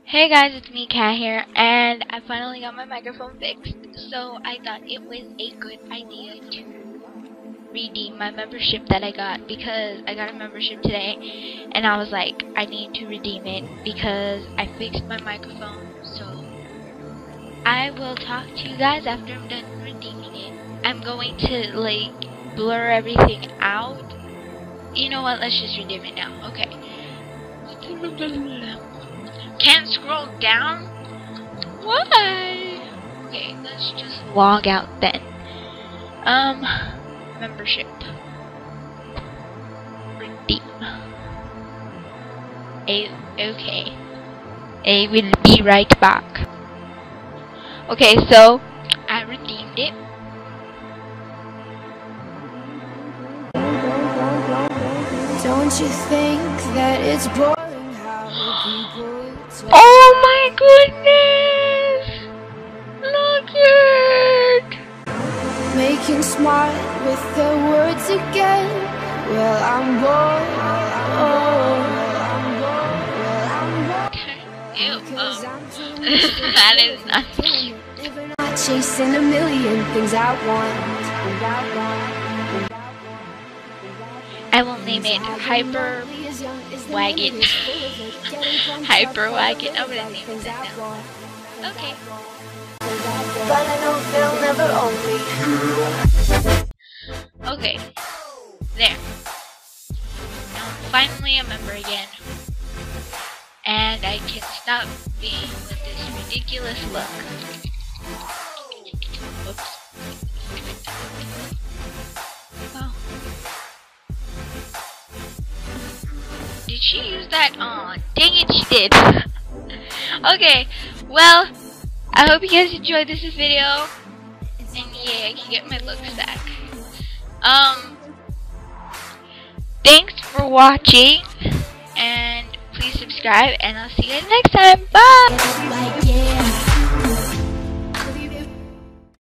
Hey guys, it's me, Kat here, and I finally got my microphone fixed, so I thought it was a good idea to redeem my membership that I got, because I got a membership today, and I was like, I need to redeem it, because I fixed my microphone, so I will talk to you guys after I'm done redeeming it. I'm going to, like, blur everything out. You know what, let's just redeem it now, okay. Can't scroll down? Why? Okay, let's just log out then. Membership. Redeem. Okay. I will be right back. Okay, so I redeemed it. Don't you think that it's boring how people talk? Oh my goodness! Look it! Making smart with the words again. Well, I'm bored. Ew, that is not cute. Not chasing a million things at once. I will name it Hyper Wagon. Hyper Wagon. I'm gonna name it that now. Okay. But I know they'll never own me. Okay. There. Now I'm finally a member again. And I can stop being with this ridiculous look. Oops. Oh. Did she use that? Aw, dang it, she did. Okay, well, I hope you guys enjoyed this video. And yeah, I can get my looks back. Thanks for watching. And please subscribe, and I'll see you guys next time. Bye!